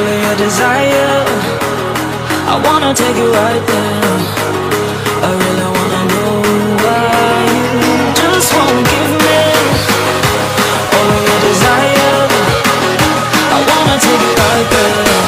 all of your desire. I wanna take you right there. I really wanna know why you just won't give me all of your desire. I wanna take you right there.